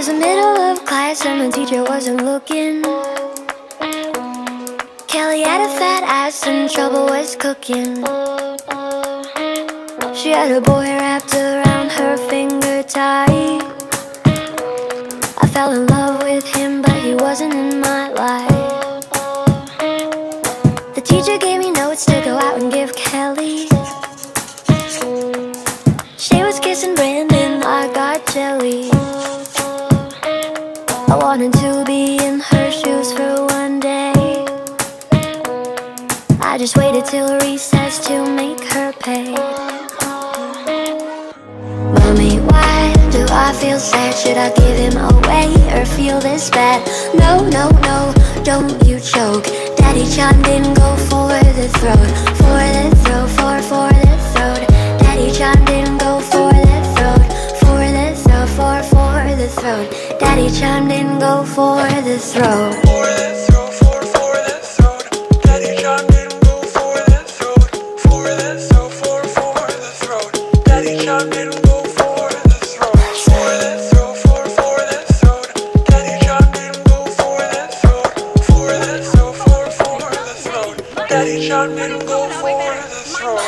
the middle of class and the teacher wasn't looking. Kelly had a fat ass and trouble was cooking. She had a boy wrapped around her finger tight. I fell in love with him, but he wasn't in my life. The teacher gave me notes to go out and give Kelly. She was kissing Brandon, I got jelly. I wanted to be in her shoes for one day. I just waited till recess to make her pay. Mommy, why do I feel sad? Should I give him away or feel this bad? No, no, no, don't you choke. Daddy chimed in, go for the throat. For the throat, for the throat. Daddy chimed in, go for the throat. For the throat, for the throat. Daddy chimed in, go for the throat. For the throat, for the throat. Daddy chimed in, go for the throat. For the throat, for the throat. Daddy chimed in, go for the throat. For the throat, for the throat. Daddy chimed in, go for the throat. For the throat, for the throat. Daddy chimed in, go for the throat.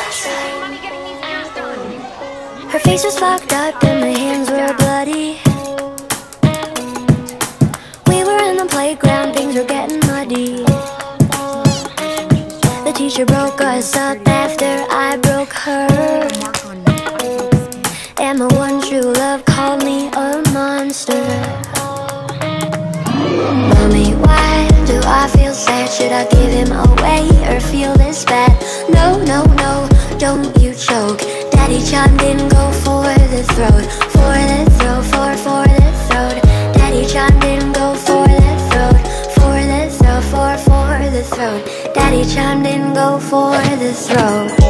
Her face was fucked up and my hands were bloody. We were in the playground, things were getting muddy. The teacher broke us up after I broke her. And my one true love called me a monster. Mommy, why do I feel sad? Should I give him away or feel this bad? No, no, no, don't you choke. Daddy chimed in, go for the throat. For the throat, for the throat. Daddy chimed in, go for the throat. For the throat, for the throat. Daddy chimed in, go for the throat.